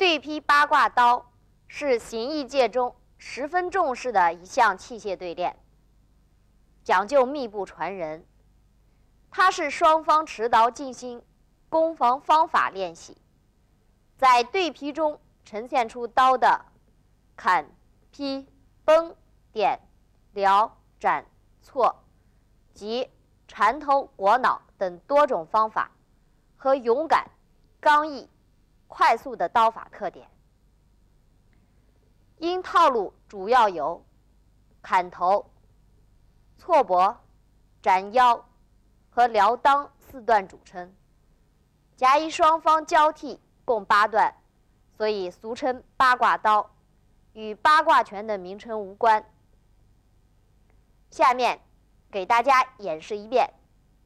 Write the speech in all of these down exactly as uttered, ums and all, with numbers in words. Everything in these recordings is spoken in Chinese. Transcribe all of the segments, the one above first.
对劈八卦刀是形意界中十分重视的一项器械对练，讲究密不传人。它是双方持刀进行攻防方法练习，在对劈中呈现出刀的砍、劈、崩、点、撩、斩、错及缠头、裹脑等多种方法和勇敢、刚毅、快速的刀法特点。因套路主要由砍头、错脖、斩腰和撩裆四段组成，甲乙双方交替共八段，所以俗称八卦刀，与八卦拳的名称无关。下面给大家演示一遍。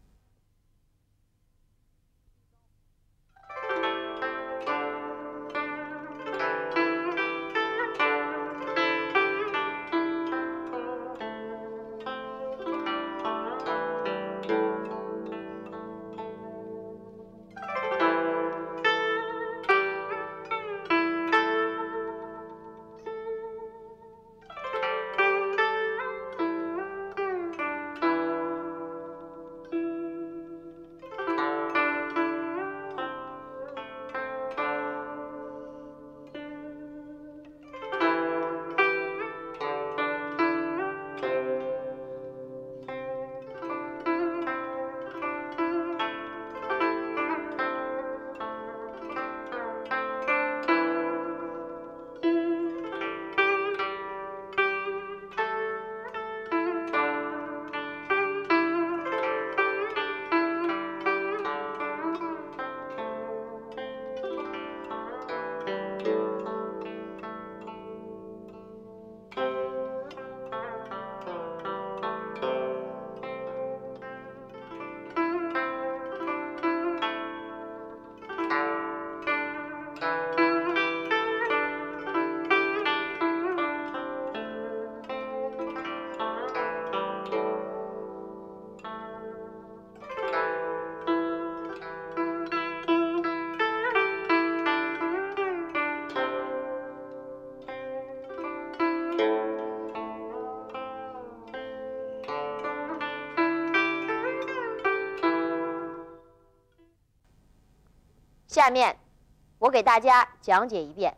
下面我给大家讲解一遍。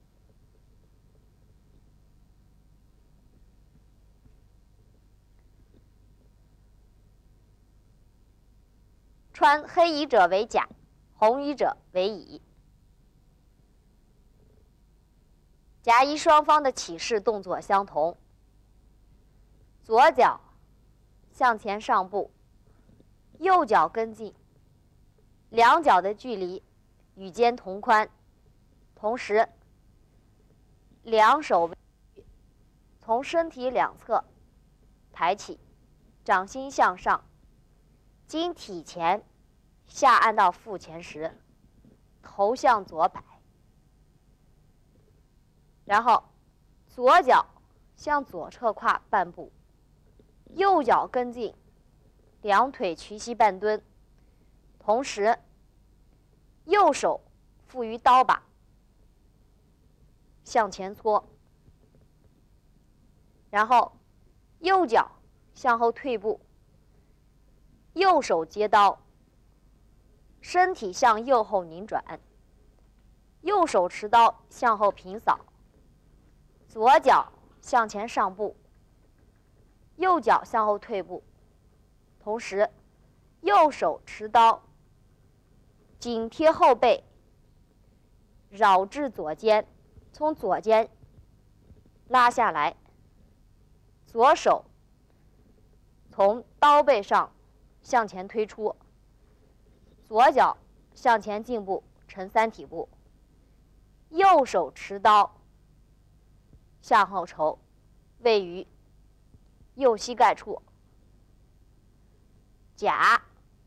穿黑衣者为甲，红衣者为乙。甲乙双方的起势动作相同，左脚向前上步，右脚跟进，两脚的距离与肩同宽，同时两手从身体两侧抬起，掌心向上，经体前下按到腹前时，头向左摆，然后左脚向左侧跨半步，右脚跟进，两腿屈膝半蹲，同时右手负于刀把，向前搓，然后右脚向后退步，右手接刀，身体向右后拧转，右手持刀向后平扫，左脚向前上步，右脚向后退步，同时右手持刀紧贴后背，绕至左肩，从左肩拉下来，左手从刀背上向前推出，左脚向前进步成三体步，右手持刀向后抽，位于右膝盖处。甲，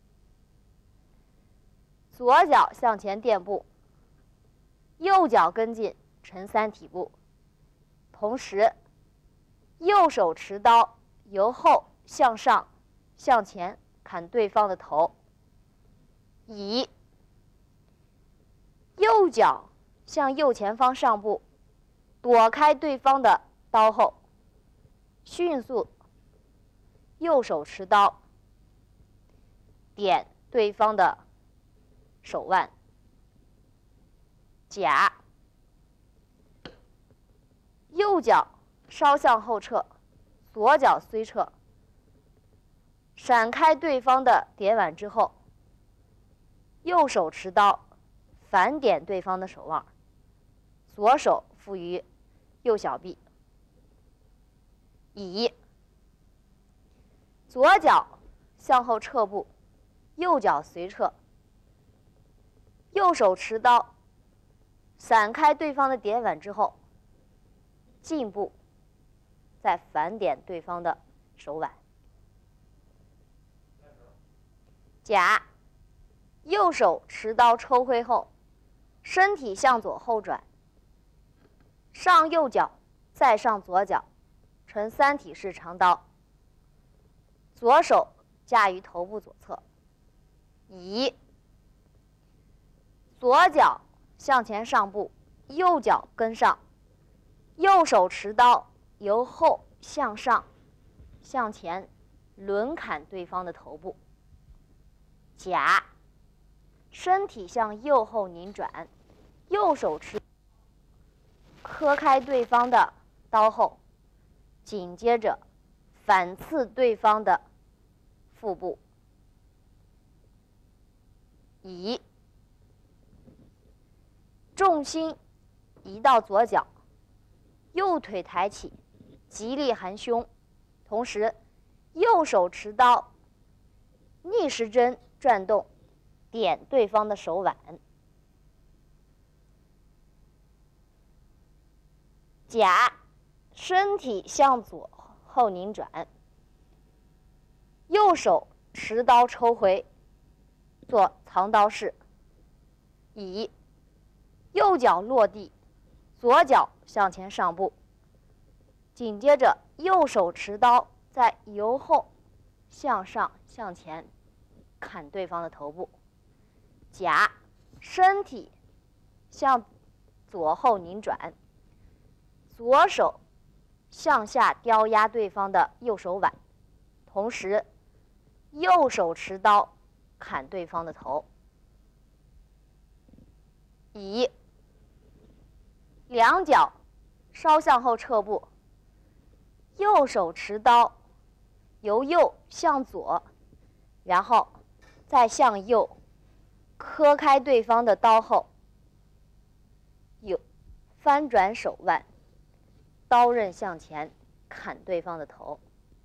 左脚向前垫步，右脚跟进成三体步，同时右手持刀由后向上向前砍对方的头。乙，右脚向右前方上步，躲开对方的刀后，迅速右手持刀，点对方的手腕、甲，右脚稍向后撤，左脚虽撤，闪开对方的点腕之后，右手持刀，反点对方的手腕，左手负于右小臂，乙，左脚向后撤步，右脚随撤，右手持刀，闪开对方的点腕之后，进步，再反点对方的手腕。甲，右手持刀抽挥后，身体向左后转，上右脚，再上左脚，呈三体式长刀。左手架于头部左侧，乙，左脚向前上步，右脚跟上，右手持刀由后向上向前轮砍对方的头部。甲，身体向右后拧转，右手持磕开对方的刀后，紧接着反刺对方的腹部。乙，重心移到左脚，右腿抬起，极力含胸，同时右手持刀逆时针转动，点对方的手腕。甲，身体向左后拧转，右手持刀抽回，做藏刀式。乙，右脚落地，左脚向前上步，紧接着右手持刀再由后向上向前砍对方的头部。甲，身体向左后拧转，左手向下刁压对方的右手腕，同时右手持刀砍对方的头。乙，两脚稍向后撤步，右手持刀由右向左，然后再向右磕开对方的刀后，有翻转手腕，刀刃向前砍对方的头。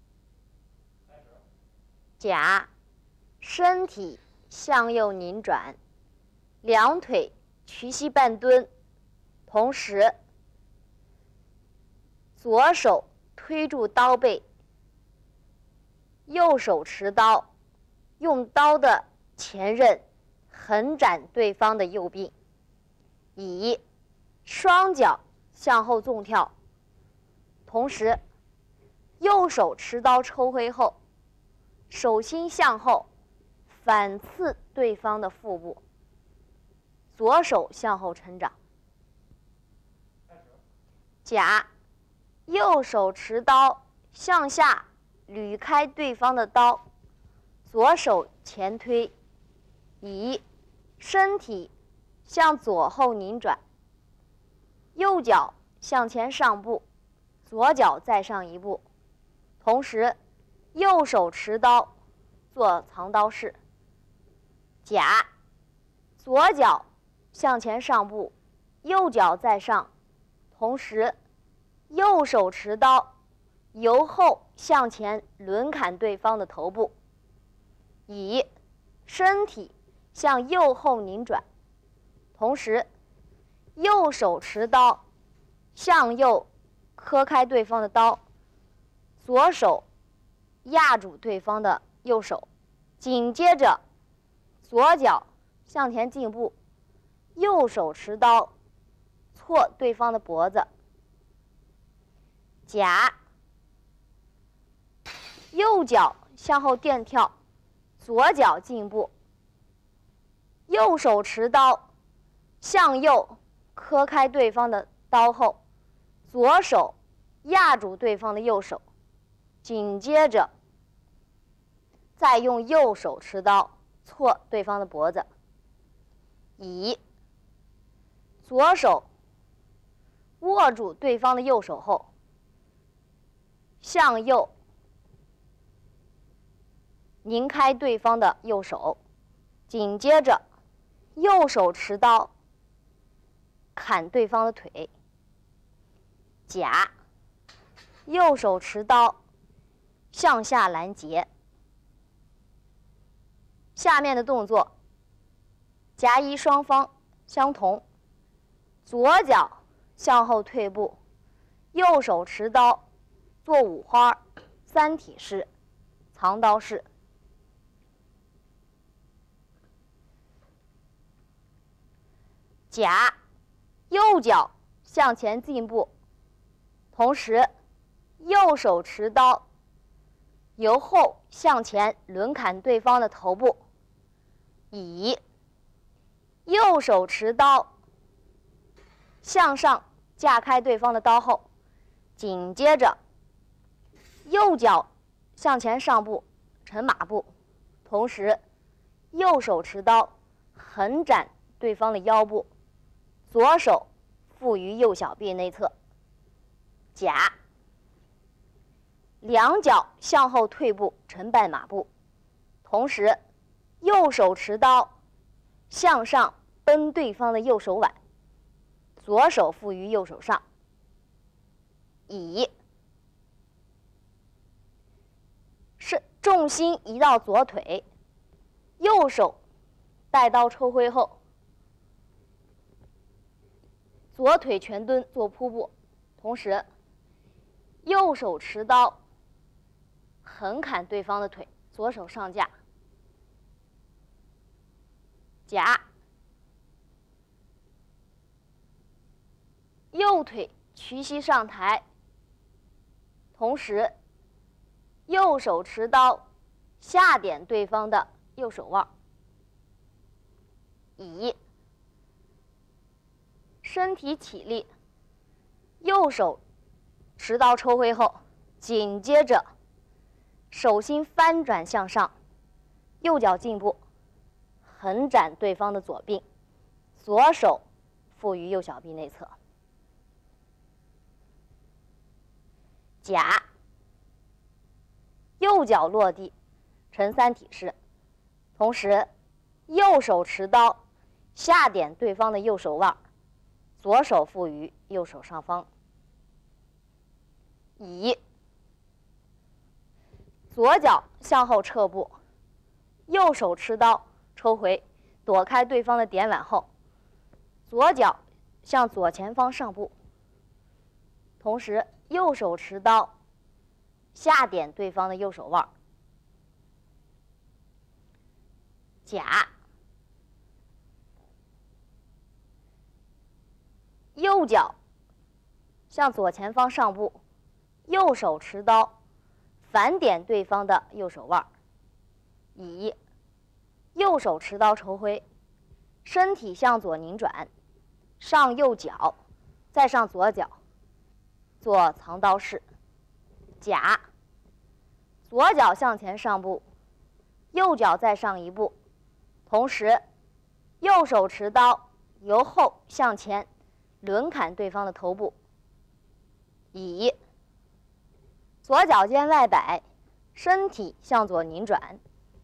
甲，身体向右拧转，两腿屈膝半蹲，同时左手推住刀背，右手持刀，用刀的前刃横斩对方的右臂。乙，双脚向后纵跳，同时右手持刀抽挥后，手心向后反刺对方的腹部，左手向后撑掌。甲，右手持刀向下捋开对方的刀，左手前推。乙，身体向左后拧转，右脚向前上步，左脚再上一步，同时右手持刀做藏刀式。甲，左脚向前上步，右脚再上，同时右手持刀由后向前轮砍对方的头部。乙，身体向右后拧转，同时右手持刀向右磕开对方的刀，左手压住对方的右手，紧接着左脚向前进步，右手持刀挫对方的脖子。甲，右脚向后垫跳，左脚进步，右手持刀向右磕开对方的刀后，左手压住对方的右手，紧接着再用右手持刀挫对方的脖子，以左手握住对方的右手后，向右拧开对方的右手，紧接着右手持刀砍对方的腿，夹，右手持刀向下拦截。下面的动作，夹衣双方相同，左脚向后退步，右手持刀做五花三体式、藏刀式。夹，右脚向前进步，同时右手持刀由后向前轮砍对方的头部，以右手持刀向上架开对方的刀后，紧接着右脚向前上步成马步，同时右手持刀横斩对方的腰部，左手负于右小臂内侧，夹，两脚向后退步成半马步，同时右手持刀向上奔对方的右手腕，左手负于右手上，以是重心移到左腿，右手带刀抽挥后，左腿全蹲做扑步，同时右手持刀横砍对方的腿，左手上架，夹，右腿屈膝上抬，同时右手持刀下点对方的右手腕，以身体起立，右手持刀抽挥后，紧接着手心翻转向上，右脚进步，横斩对方的左臂，左手负于右小臂内侧，夹，右脚落地成三体式，同时右手持刀下点对方的右手腕，左手负于右手上方，以左脚向后撤步，右手持刀抽回，躲开对方的点腕后，左脚向左前方上步，同时右手持刀下点对方的右手腕，夹，右脚向左前方上步，右手持刀反点对方的右手腕，以右手持刀抽挥，身体向左拧转，上右脚，再上左脚，做藏刀式，夹，左脚向前上步，右脚再上一步，同时右手持刀由后向前轮砍对方的头部，以左脚尖外摆，身体向左拧转，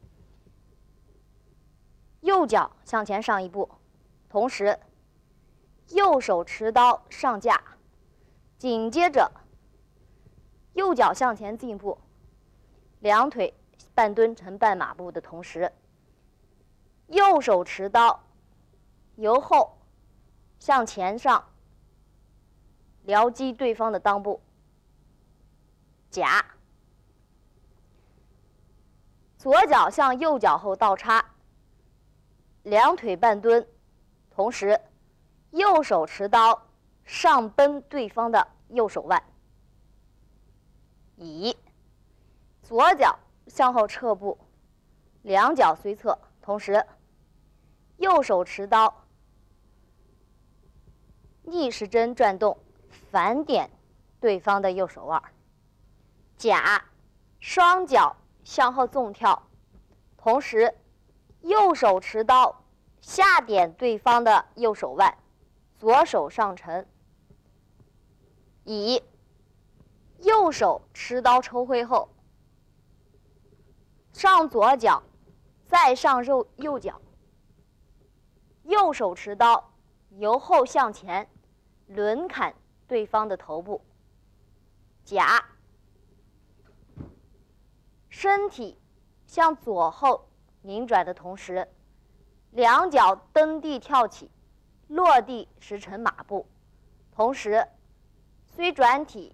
右脚向前上一步，同时右手持刀上架，紧接着右脚向前进步，两腿半蹲成半马步的同时，右手持刀由后向前上撩击对方的裆部，夹，左脚向右脚后倒插，两腿半蹲，同时右手持刀上奔对方的右手腕，以左脚向后撤步，两脚随侧，同时右手持刀逆时针转动，反点对方的右手腕。甲，双脚向后纵跳，同时右手持刀下点对方的右手腕，左手上沉。乙，右手持刀抽挥后，上左脚，再上右右脚，右手持刀由后向前轮砍对方的头部。甲，身体向左后拧转的同时，两脚蹬地跳起，落地时呈马步，同时虽转体，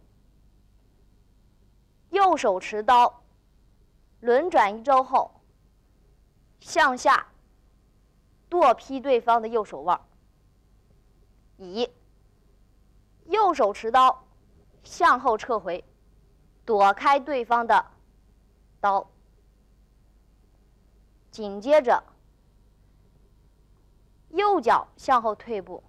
右手持刀轮转一周后，向下剁劈对方的右手腕。乙，右手持刀向后撤回，躲开对方的刀。紧接着，右脚向后退步，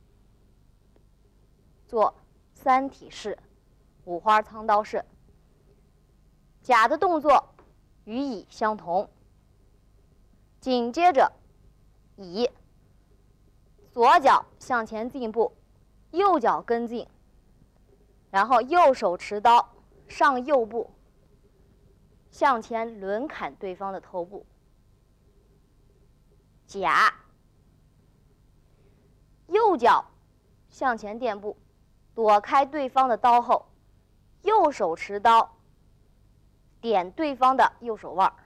做三体式五花藏刀式。甲的动作与乙相同。紧接着，乙左脚向前进步，右脚跟进，然后右手持刀上右步，向前轮砍对方的头部。甲右脚向前垫步，躲开对方的刀后，右手持刀点对方的右手腕。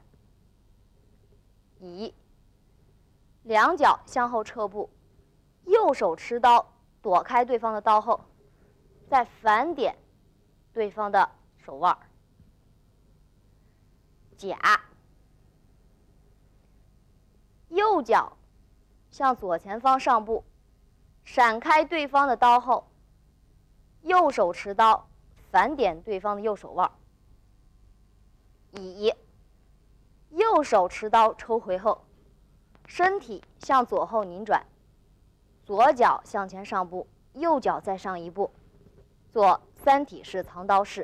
乙两脚向后撤步，右手持刀躲开对方的刀后，再反点对方的手腕。甲右脚向左前方上步，闪开对方的刀后，右手持刀反点对方的右手腕。乙右手持刀抽回后，身体向左后拧转，左脚向前上步，右脚再上一步，做三体式藏刀式。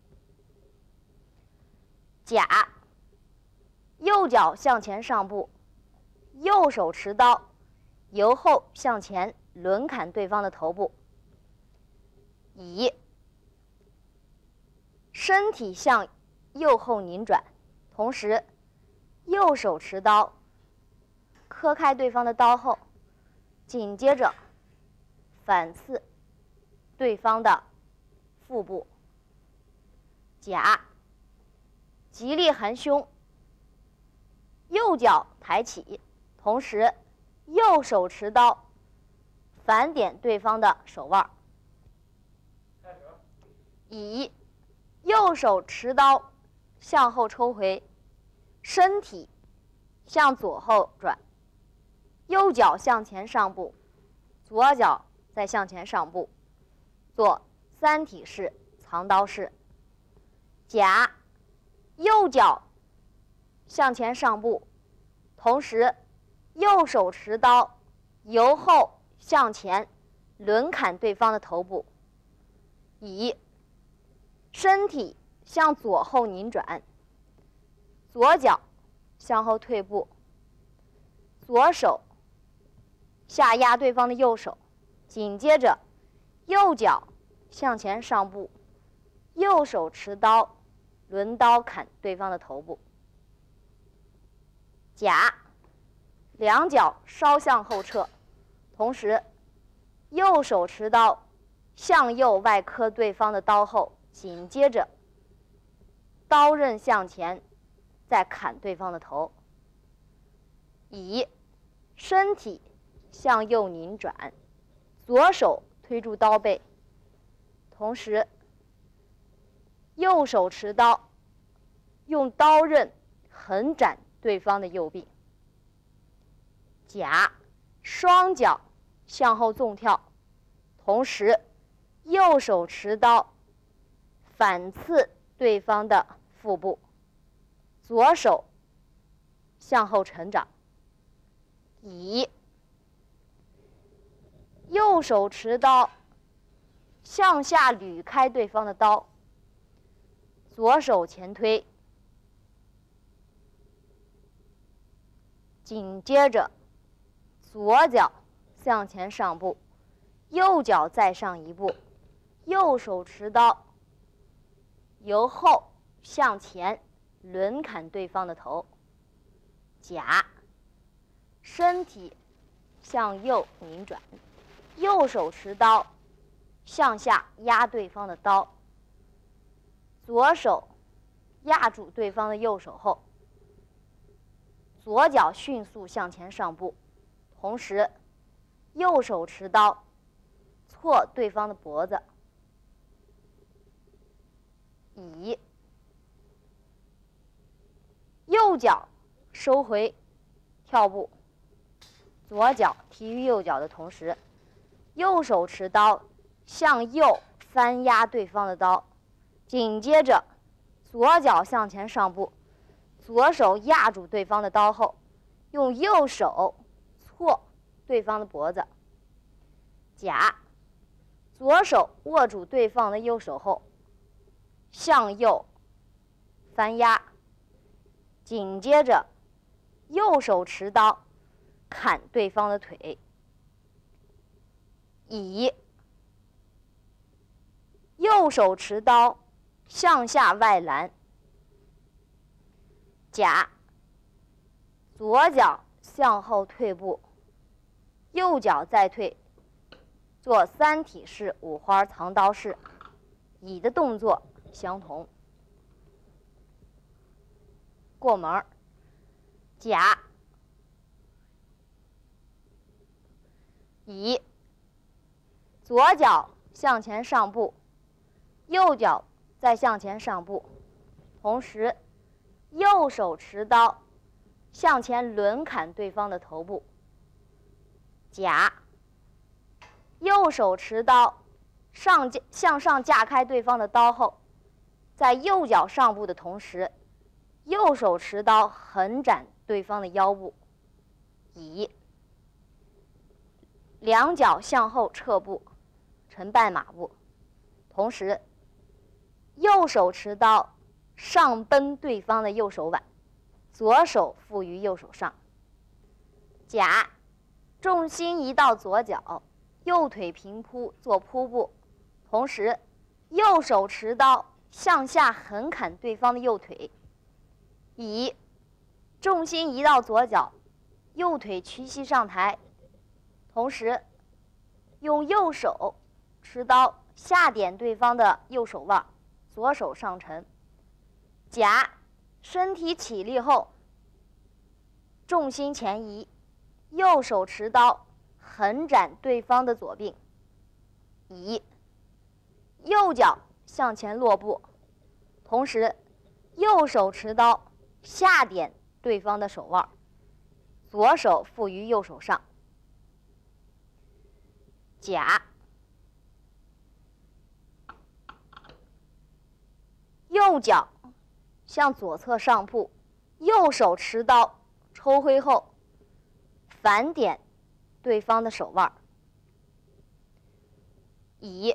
甲右脚向前上步，右手持刀由后向前轮砍对方的头部。乙身体向右后拧转，同时右手持刀磕开对方的刀后，紧接着反刺对方的腹部。甲极力含胸，右脚抬起，同时右手持刀反点对方的手腕。乙右手持刀向后抽回，身体向左后转，右脚向前上步，左脚再向前上步，做三体式藏刀式。甲右脚向前上步，同时右手持刀由后向前轮砍对方的头部。乙身体向左后拧转，左脚向后退步，左手下压对方的右手，紧接着右脚向前上步，右手持刀轮刀砍对方的头部。甲两脚稍向后撤，同时右手持刀向右外磕对方的刀后，紧接着刀刃向前再砍对方的头。乙身体向右拧转，左手推住刀背，同时右手持刀用刀刃横斩对方的右臂。甲双脚向后纵跳，同时右手持刀反刺对方的腹部，左手向后成掌。乙右手持刀，向下捋开对方的刀，左手前推，紧接着左脚向前上步，右脚再上一步，右手持刀，由后向前轮砍对方的头，夹，身体向右拧转，右手持刀，向下压对方的刀，左手压住对方的右手后，左脚迅速向前上步，同时右手持刀，错对方的脖子，以右脚收回跳步，左脚踢于右脚的同时，右手持刀向右翻压对方的刀，紧接着左脚向前上步，左手压住对方的刀后，用右手错对方的脖子，夹，左手握住对方的右手后，向右翻压，紧接着右手持刀砍对方的腿，以右手持刀向下外拦，夹，左脚向后退步，右脚再退，做三体式五花藏刀式，以的动作相同。过门儿，夹，以左脚向前上步，右脚再向前上步，同时右手持刀向前轮砍对方的头部，夹，右手持刀上向上架开对方的刀后，在右脚上步的同时，右手持刀横斩对方的腰部，以两脚向后撤步，成半马步，同时右手持刀上奔对方的右手腕，左手负于右手上，夹，重心移到左脚，右腿平铺做扑步，同时右手持刀向下横砍对方的右腿，以重心移到左脚，右腿屈膝上抬，同时用右手持刀下点对方的右手腕，左手上沉，夹，身体起立后重心前移，右手持刀横斩对方的左髌，以右脚向前落步，同时右手持刀下点对方的手腕，左手负于右手上，夹，右脚向左侧上步，右手持刀抽挥后反点对方的手腕，以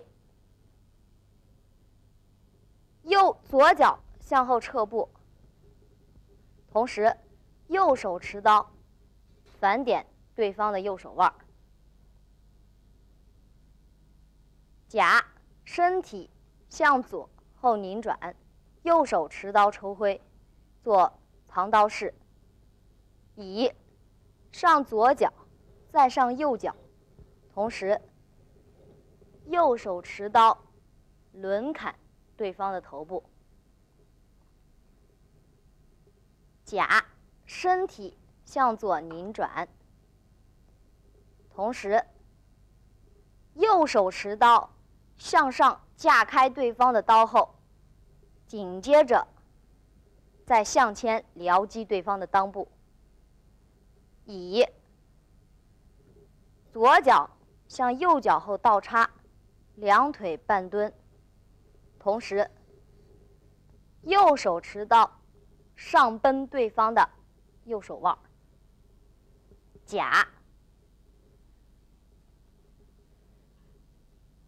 右左脚向后撤步，同时右手持刀反点对方的右手腕，夹，身体向左后拧转，右手持刀抽挥，做藏刀式，以上左脚再上右脚，同时右手持刀轮砍对方的头部，夹，身体向左拧转，同时右手持刀向上架开对方的刀后，紧接着再向前撩击对方的裆部，以左脚向右脚后倒插，两腿半蹲，同时右手持刀上奔对方的右手腕，夹，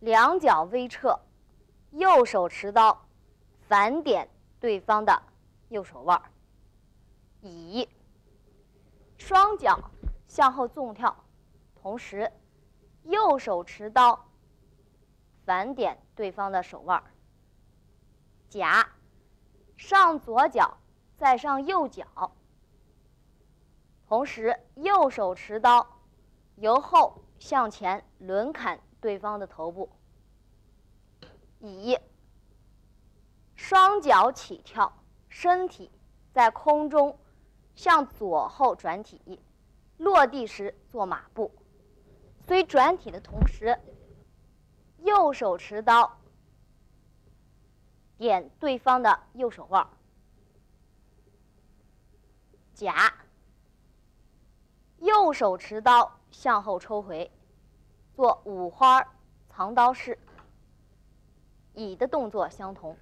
两脚微撤，右手持刀反点对方的右手腕，乙。双脚向后纵跳，同时右手持刀反点对方的手腕，甲。上左脚再上右脚，同时右手持刀由后向前轮砍对方的头部，乙。双脚起跳，身体在空中向左后转体，落地时做马步，虽转体的同时，右手持刀点对方的右手腕，甲。右手持刀向后抽回，做五花藏刀式，乙的动作相同。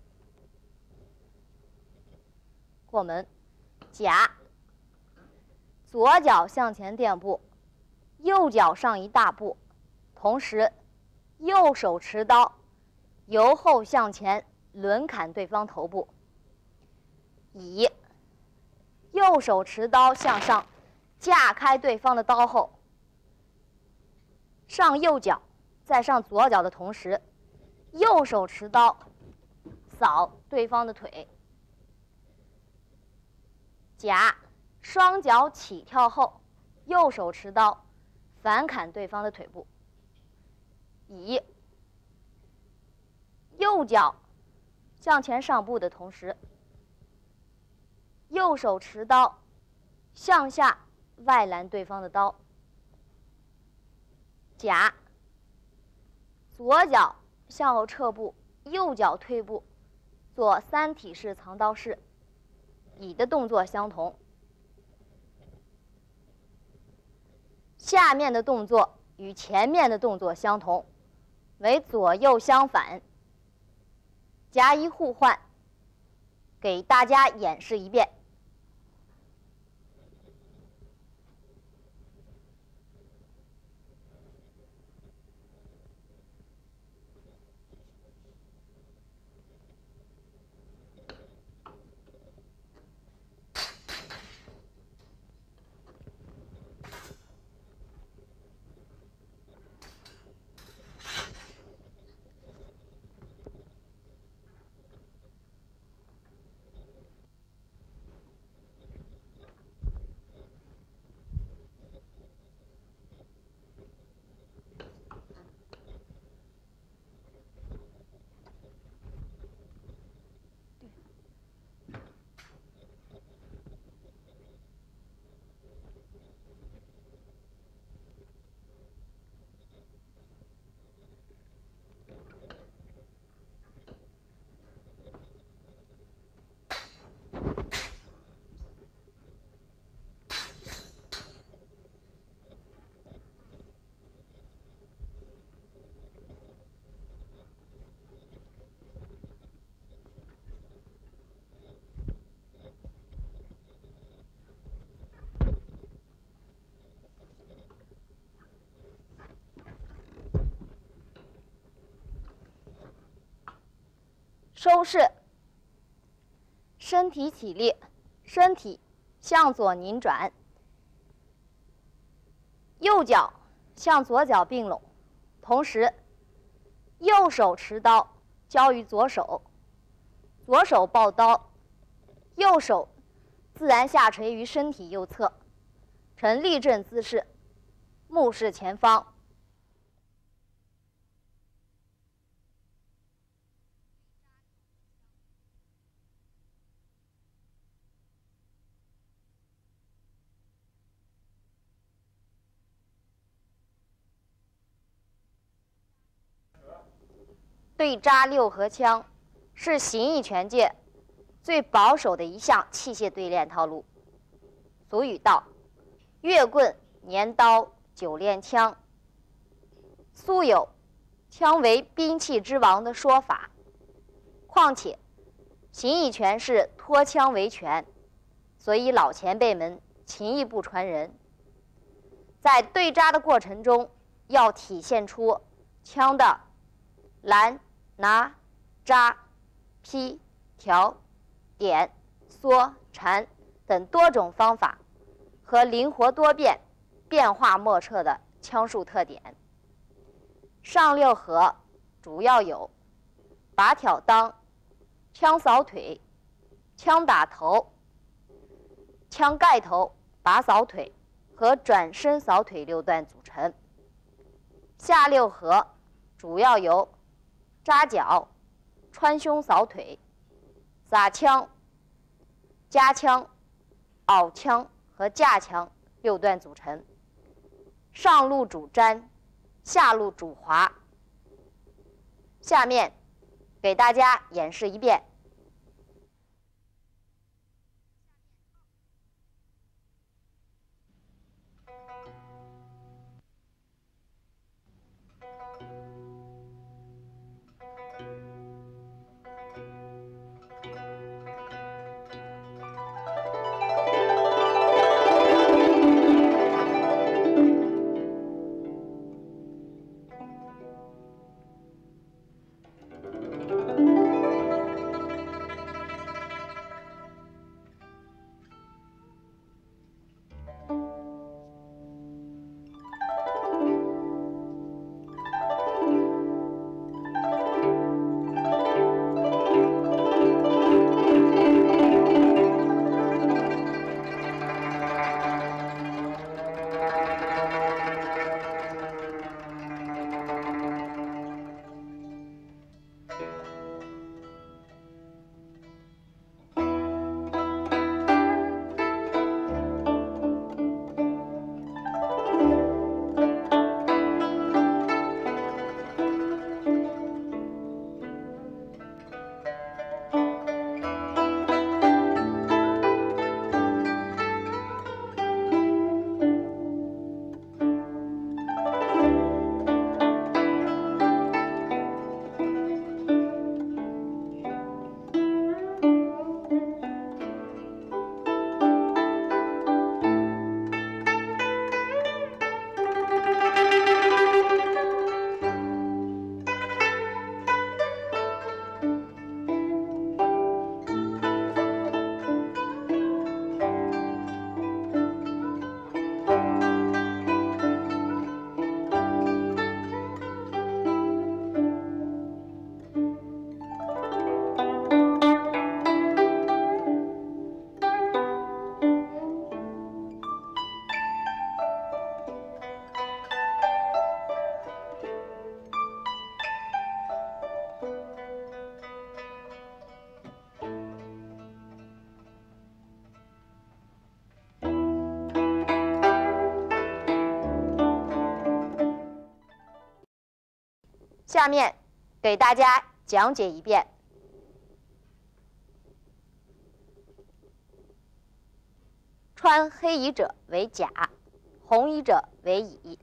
过门，甲。左脚向前垫步，右脚上一大步，同时右手持刀由后向前轮砍对方头部，乙。右手持刀向上架开对方的刀后，上右脚再上左脚的同时，右手持刀扫对方的腿，甲。双脚起跳后，右手持刀反砍对方的腿部，乙。右脚向前上步的同时，右手持刀向下外拦对方的刀，甲。左脚向后撤步，右脚退步，做三体式藏刀式，乙的动作相同。下面的动作与前面的动作相同，为左右相反，甲乙互换，给大家演示一遍。收势，身体起立，身体向左拧转，右脚向左脚并拢，同时右手持刀交于左手，左手抱刀，右手自然下垂于身体右侧，呈立正姿势，目视前方。对扎六合枪是形意拳界最保守的一项器械对练套路。俗语道：“月棍年刀久练枪”，素有“枪为兵器之王”的说法。况且，形意拳是脱枪为拳，所以老前辈们勤意不传人。在对扎的过程中，要体现出枪的拦、拿、扎、劈、调、点、缩、缠等多种方法和灵活多变、变化莫测的枪术特点。上六合主要有拔挑裆、枪扫腿、枪打头、枪盖头、拔扫腿和转身扫腿六段组成。下六合主要由扎脚、穿胸扫腿、撒枪、夹枪、拗枪和架枪六段组成。上路主粘，下路主滑。下面给大家演示一遍。下面给大家讲解一遍。穿黑衣者为甲，红衣者为乙。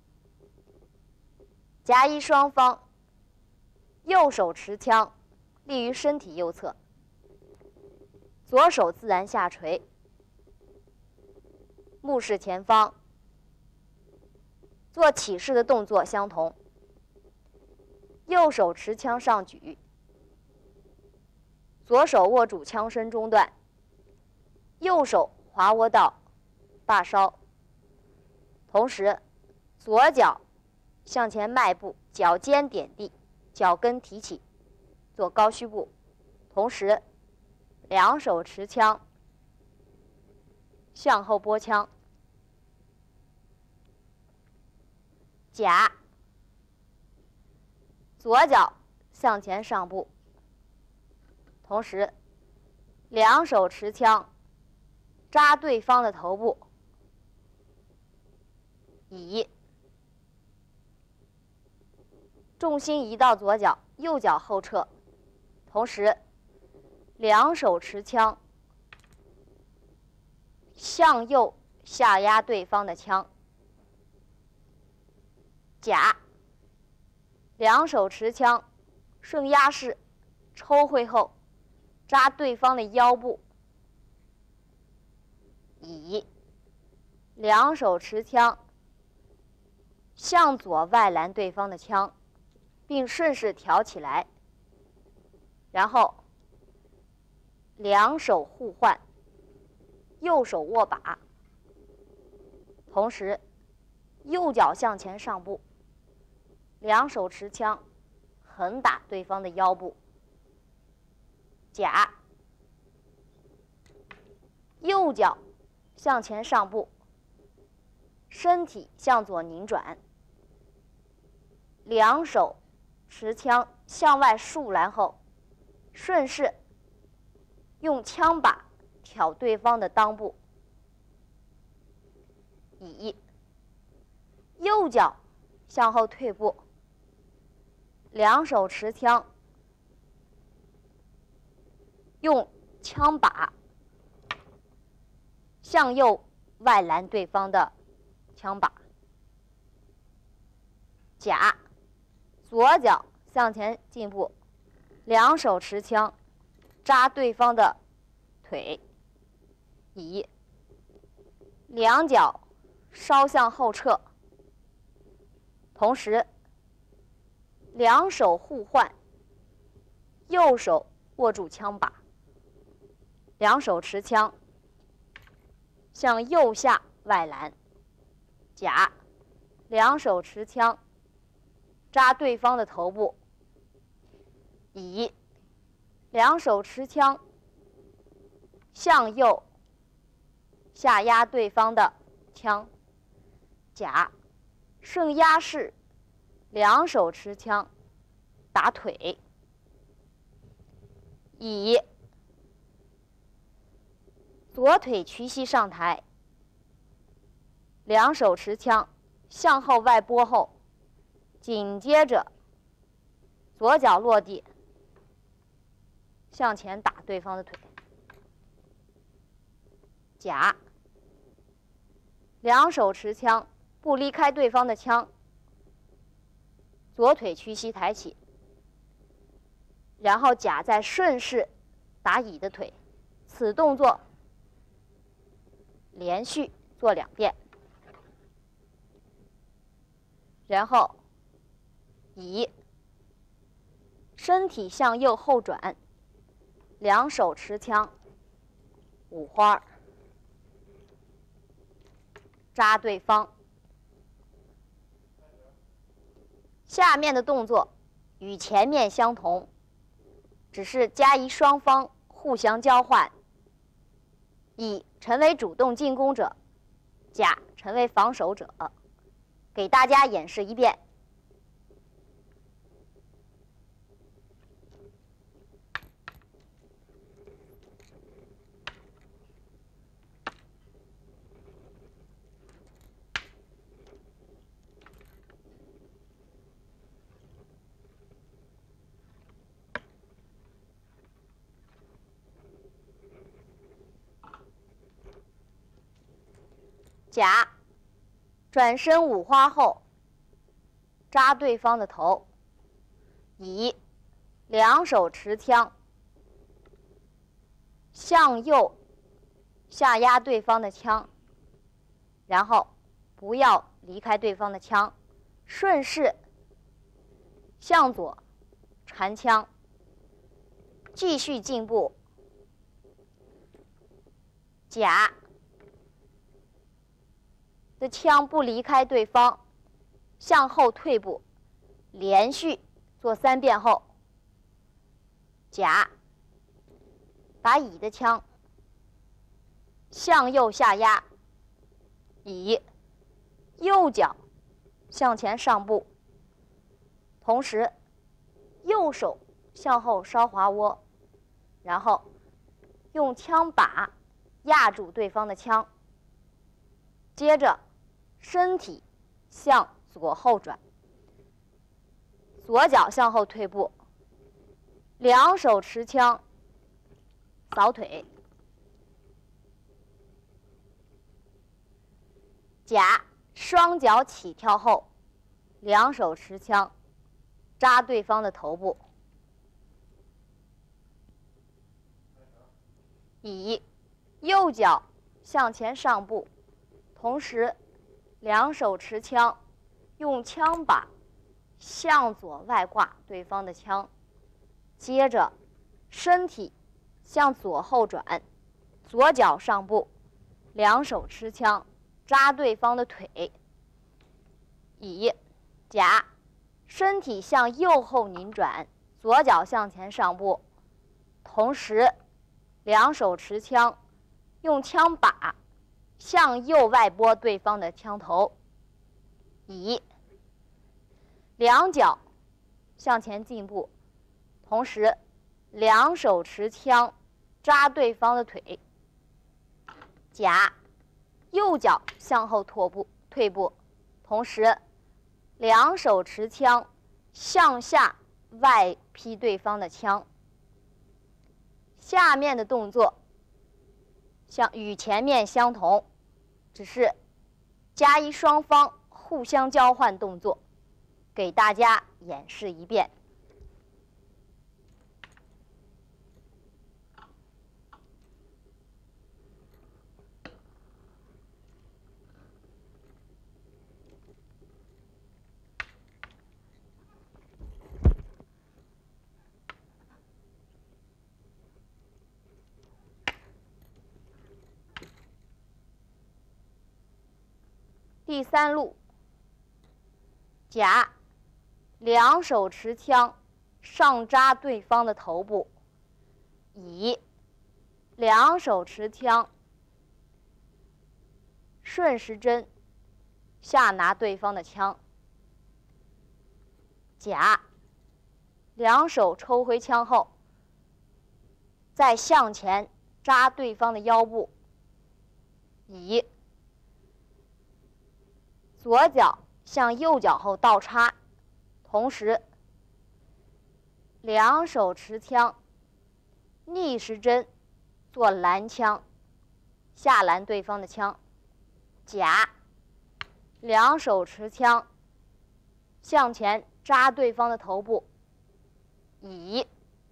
甲乙双方右手持枪，立于身体右侧，左手自然下垂，目视前方，做起势的动作相同。右手持枪上举，左手握住枪身中段，右手滑握到把梢，同时左脚向前迈步，脚尖点地，脚跟提起，做高虚步，同时两手持枪向后拨枪。甲左脚向前上步，同时两手持枪扎对方的头部，乙重心移到左脚，右脚后撤，同时两手持枪向右下压对方的枪。甲两手持枪顺压式抽回后扎对方的腰部。乙两手持枪向左外拦对方的枪。 并顺势挑起来，然后两手互换，右手握把，同时右脚向前上步，两手持枪，横打对方的腰部，夹，右脚向前上步，身体向左拧转，两手持枪向外竖来后，顺势用枪把挑对方的裆部，以右脚向后退步，两手持枪，用枪把向右外拦对方的枪把，夹，左脚向前进步，两手持枪，扎对方的腿，以两脚稍向后撤，同时两手互换，右手握住枪把，两手持枪，向右下外拦，夹，两手持枪，扎对方的头部，以两手持枪向右下压对方的枪，夹，顺压式，两手持枪打腿，以左腿屈膝上抬，两手持枪向后外拨后，紧接着左脚落地，向前打对方的腿，夹，两手持枪不离开对方的枪，左腿屈膝抬起，然后夹再顺势打乙的腿，此动作连续做两遍，然后以身体向右后转，两手持枪，五花扎对方。下面的动作与前面相同，只是加以双方互相交换，乙成为主动进攻者，甲成为防守者。给大家演示一遍。甲转身五花后，扎对方的头，乙两手持枪向右下压对方的枪，然后不要离开对方的枪，顺势向左缠枪，继续进步，甲的枪不离开对方，向后退步，连续做三遍后，甲把乙的枪向右下压，乙右脚向前上步，同时右手向后稍滑窝，然后用枪把压住对方的枪，接着身体向左后转，左脚向后退步，两手持枪扫腿，甲双脚起跳后，两手持枪扎对方的头部，乙右脚向前上步，同时两手持枪，用枪把向左外挂对方的枪，接着身体向左后转，左脚上步，两手持枪扎对方的腿，乙甲身体向右后拧转，左脚向前上步，同时两手持枪，用枪把向右外拨对方的枪头，乙两脚向前进步，同时两手持枪扎对方的腿，甲右脚向后退步退步，同时两手持枪向下外劈对方的枪。下面的动作像与前面相同，只是加一双方互相交换动作，给大家演示一遍。第三路，甲两手持枪上扎对方的头部，乙两手持枪顺时针下拿对方的枪，甲两手抽回枪后，再向前扎对方的腰部，乙左脚向右脚后倒插，同时两手持枪逆时针做拦枪，下拦对方的枪。甲两手持枪向前扎对方的头部，乙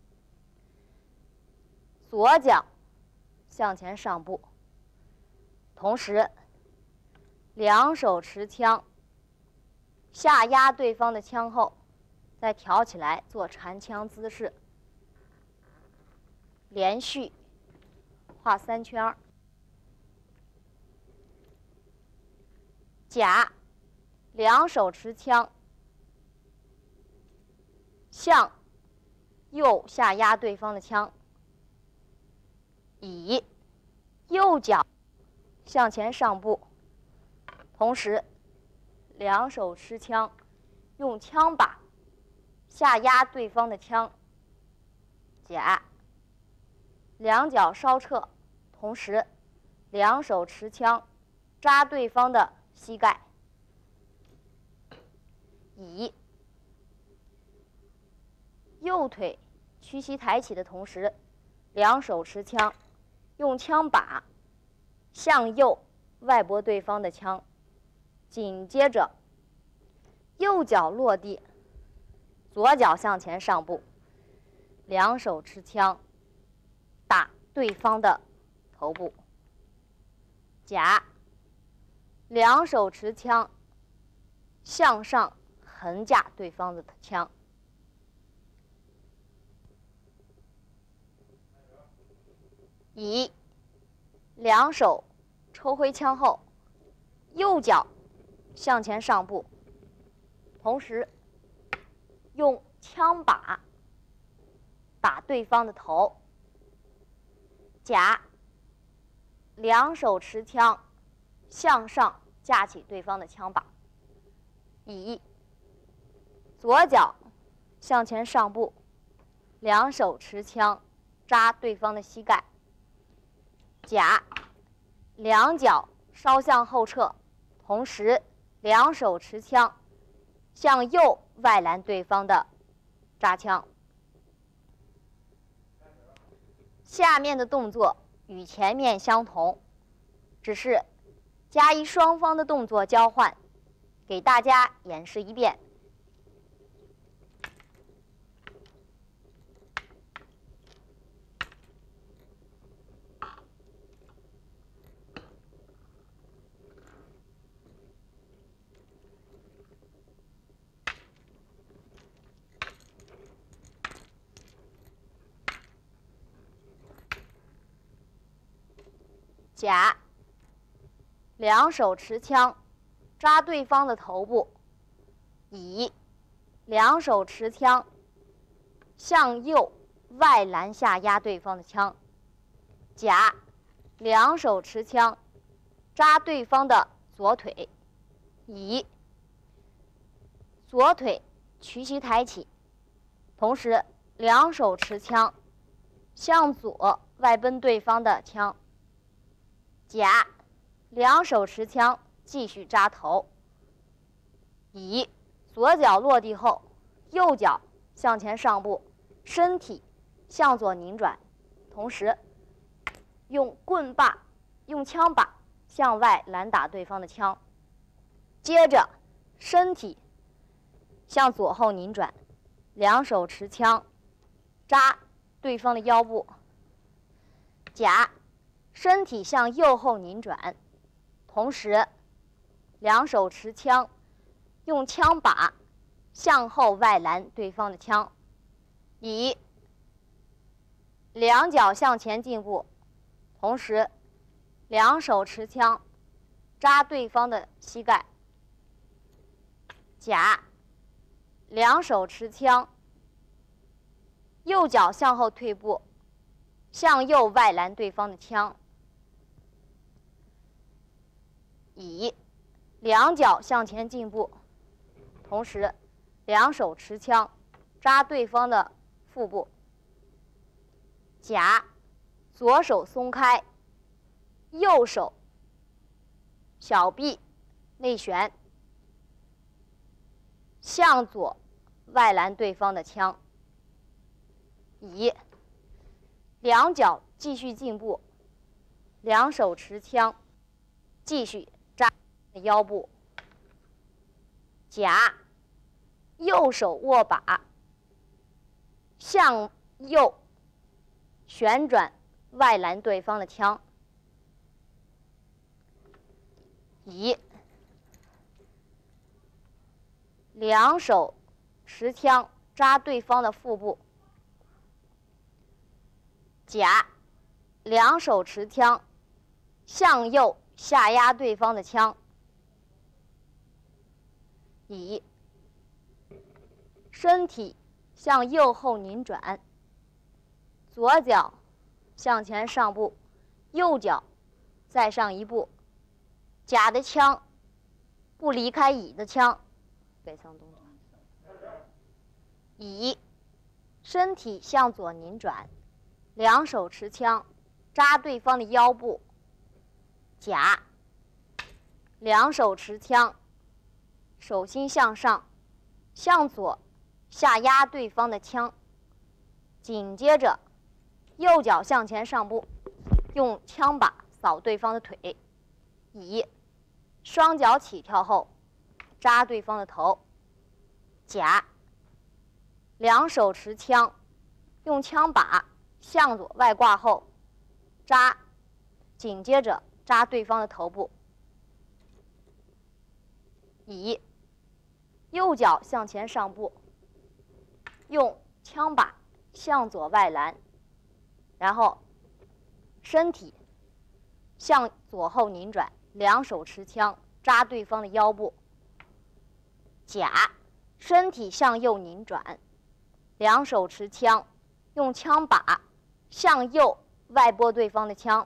左脚向前上步，同时两手持枪下压对方的枪后，再挑起来做缠枪姿势，连续画三圈。甲两手持枪向右下压对方的枪，乙右脚向前上步，同时两手持枪，用枪把下压对方的枪。甲两脚稍撤，同时两手持枪扎对方的膝盖。乙右腿屈膝抬起的同时，两手持枪，用枪把向右外拨对方的枪。紧接着右脚落地，左脚向前上步，两手持枪打对方的头部。甲两手持枪向上横架对方的枪。乙两手抽回枪后，右脚向前上步，同时用枪把打对方的头。甲两手持枪向上架起对方的枪把。乙左脚向前上步，两手持枪扎对方的膝盖。甲两脚稍向后撤，同时两手持枪向右外拦对方的扎枪。下面的动作与前面相同，只是加一双方的动作交换，给大家演示一遍。 甲，两手持枪，扎对方的头部。乙，两手持枪，向右外拦下压对方的枪。甲，两手持枪，扎对方的左腿。乙，左腿屈膝抬起，同时两手持枪，向左外奔对方的枪。甲，两手持枪，继续扎头。乙，左脚落地后，右脚向前上步，身体向左拧转，同时用棍把、用枪把向外拦打对方的枪。接着，身体向左后拧转，两手持枪，扎对方的腰部。甲，身体向右后拧转，同时两手持枪，用枪把向后外拦对方的枪。乙，两脚向前进步，同时两手持枪，扎对方的膝盖。甲，两手持枪，右脚向后退步，向右外拦对方的枪。乙，两脚向前进步，同时两手持枪，扎对方的腹部。甲，左手松开，右手小臂内旋，向左外拦对方的枪。乙，两脚继续进步，两手持枪，继续扎腰部。甲，右手握把，向右旋转外拦对方的枪。乙，两手持枪扎对方的腹部。甲，两手持枪向右下压对方的枪。乙，身体向右后拧转，左脚向前上步，右脚再上一步。甲的枪不离开乙的枪。北向动作。乙，身体向左拧转，两手持枪，扎对方的腰部。甲，两手持枪，手心向上，向左下压对方的枪。紧接着，右脚向前上步，用枪把扫对方的腿。乙，双脚起跳后，扎对方的头。甲，两手持枪，用枪把向左外挂后，扎，紧接着扎对方的头部。乙，右脚向前上步，用枪把向左外拦，然后身体向左后拧转，两手持枪扎对方的腰部。甲，身体向右拧转，两手持枪，用枪把向右外拨对方的枪。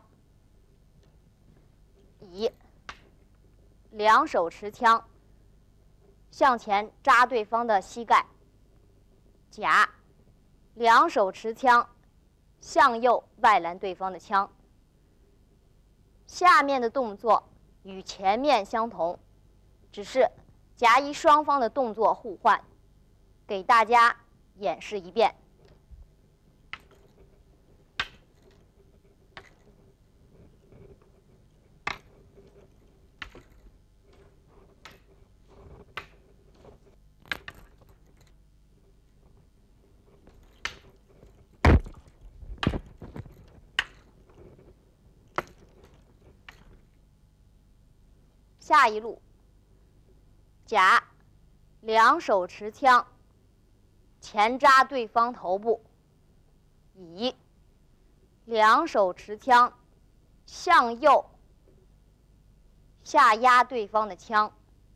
乙，两手持枪，向前扎对方的膝盖。甲，两手持枪，向右外拦对方的枪。下面的动作与前面相同，只是甲乙双方的动作互换，给大家演示一遍。下一路，甲两手持枪，前扎对方头部。乙两手持枪， 向右下压对方的枪。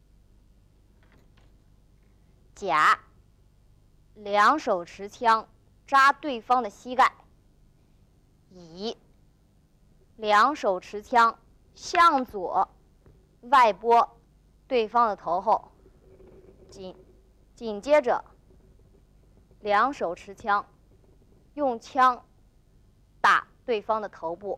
甲，两手持枪扎对方的膝盖。乙，两手持枪向左外拨对方的头后。紧紧接着，两手持枪，用枪打对方的头部。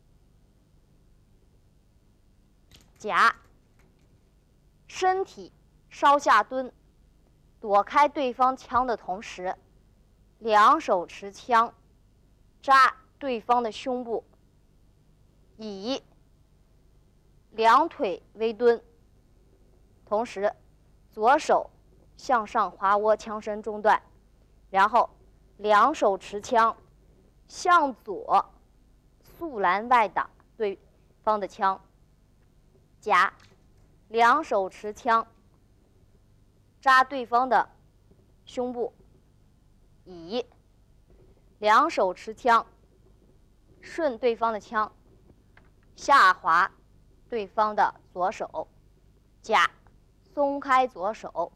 甲，身体稍下蹲，躲开对方枪的同时，两手持枪扎对方的胸部。乙，两腿微蹲，同时左手向上滑窝枪身中段，然后两手持枪向左速拦外打对方的枪。甲，两手持枪扎对方的胸部。乙，两手持枪顺对方的枪下滑对方的左手。甲，松开左手。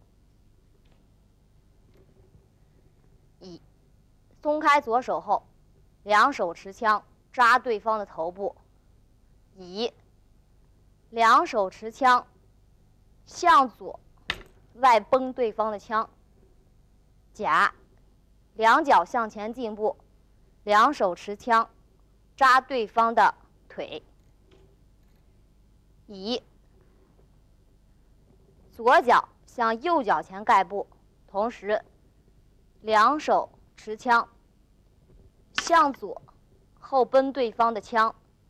乙，松开左手后，两手持枪扎对方的头部。乙，两手持枪向左外崩对方的枪。甲，两脚向前进步，两手持枪扎对方的腿。乙，左脚向右脚前盖步，同时两手持枪向左后奔对方的枪。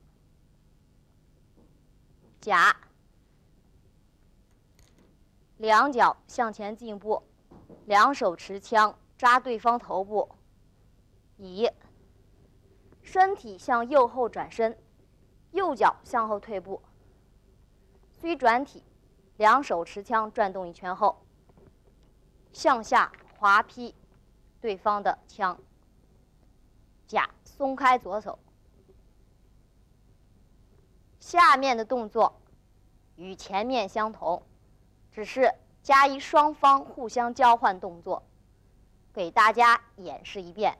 甲，两脚向前进步，两手持枪扎对方头部。乙，身体向右后转身，右脚向后退步，虽转体，两手持枪转动一圈后，向下滑劈对方的枪。甲，松开左手。下面的动作与前面相同，只是加以双方互相交换动作，给大家演示一遍。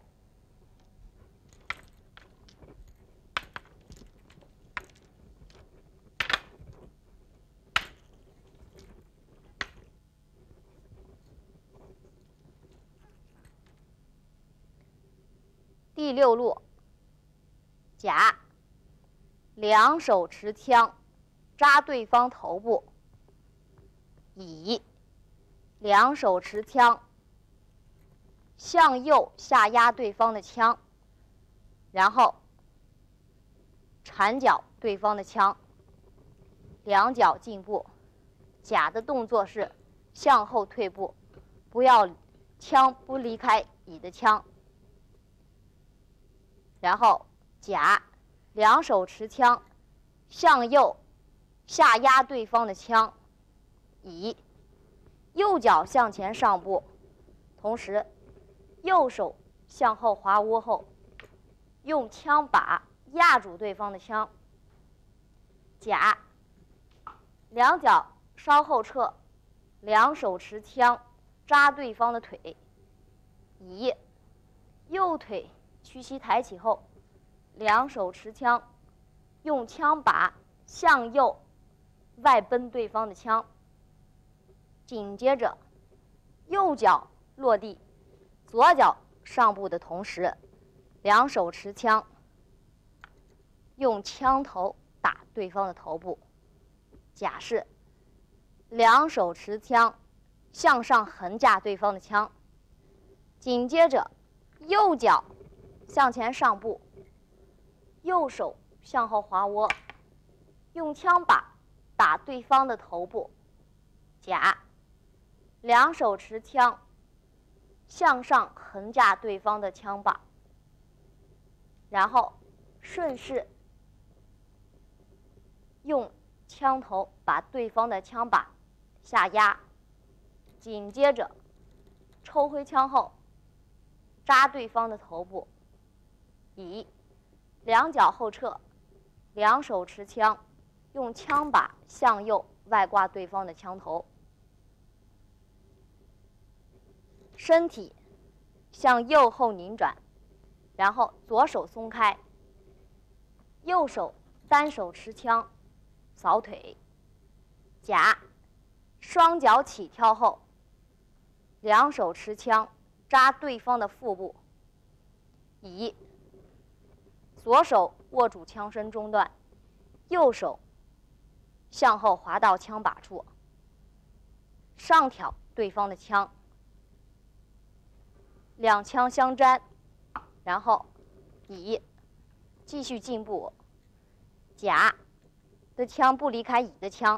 第六路，甲，两手持枪扎对方头部。乙，两手持枪向右下压对方的枪，然后缠缴对方的枪，两脚进步。甲的动作是向后退步，不要枪不离开乙的枪。然后甲两手持枪向右下压对方的枪。乙，右脚向前上步，同时右手向后滑窝后，用枪把压住对方的枪。甲，两脚稍后撤，两手持枪扎对方的腿。乙，右腿屈膝抬起后，两手持枪，用枪把向右外奔对方的枪。紧接着，右脚落地，左脚上步的同时，两手持枪，用枪头打对方的头部。甲是两手持枪向上横架对方的枪。紧接着，右脚向前上步，右手向后滑窝，用枪把打对方的头部。甲，两手持枪向上横架对方的枪把，然后顺势用枪头把对方的枪把下压，紧接着抽回枪后扎对方的头部。乙，两脚后撤， 两手持枪，用枪把向右外挂对方的枪头，身体向右后拧转，然后左手松开，右手单手持枪，扫腿，夹，双脚起跳后，两手持枪扎对方的腹部，以左手握住枪身中段，右手向后滑到枪把处，上挑对方的枪，两枪相沾，然后乙继续进步，甲的枪不离开乙的枪，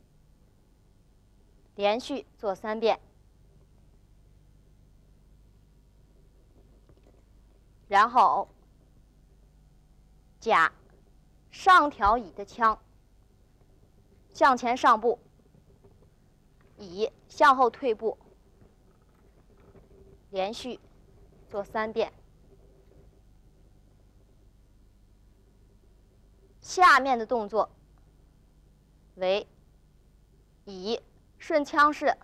连续做三遍，然后甲上挑乙的枪，向前上步，乙向后退步，连续做三遍。下面的动作为乙顺枪势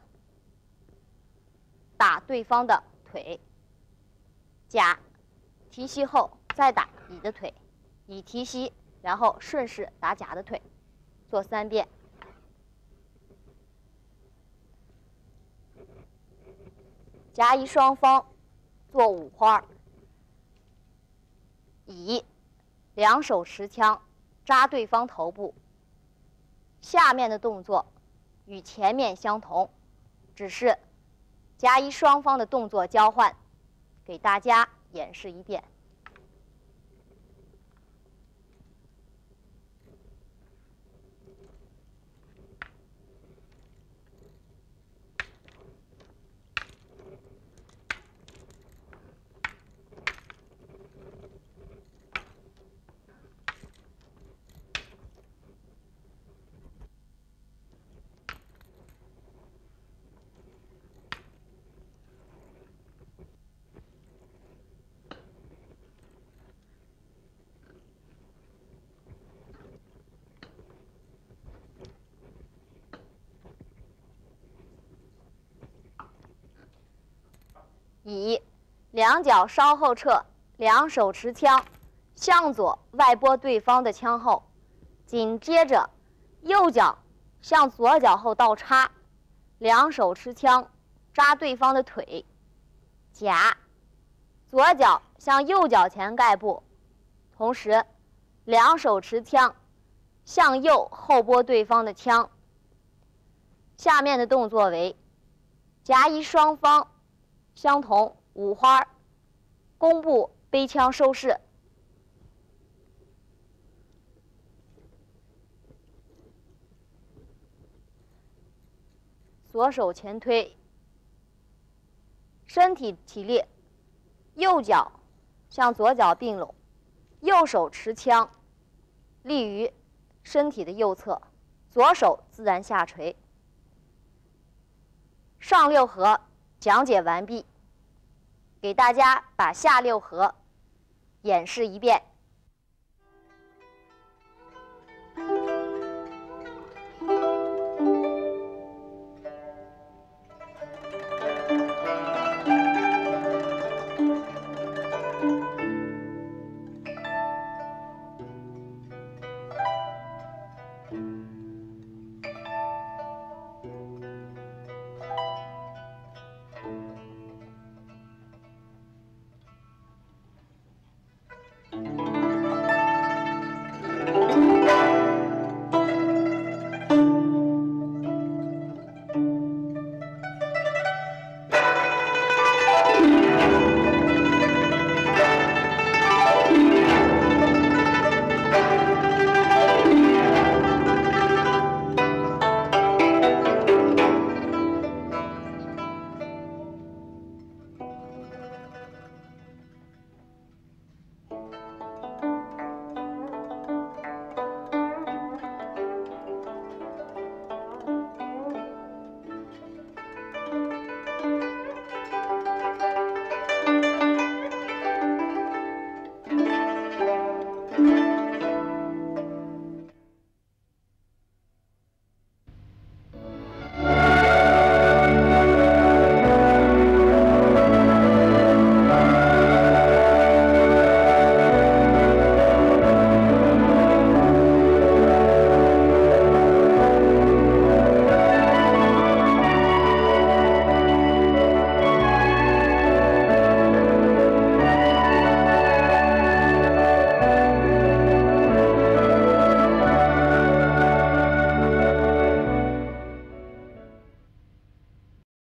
打对方的腿，甲提膝后再打乙的腿，乙提膝，然后顺势打甲的腿，做三遍。甲乙双方做五花，乙两手持枪扎对方头部。下面的动作与前面相同，只是甲乙双方的动作交换，给大家演示一遍。乙两脚稍后撤，两手持枪，向左外拨对方的枪后，紧接着右脚向左脚后倒插，两手持枪扎对方的腿，甲左脚向右脚前盖步，同时两手持枪向右后拨对方的枪。下面的动作为甲乙双方相同五花，弓步背枪收势。左手前推，身体起立，右脚向左脚并拢，右手持枪立于身体的右侧，左手自然下垂。上六合讲解完毕，给大家把下六合演示一遍。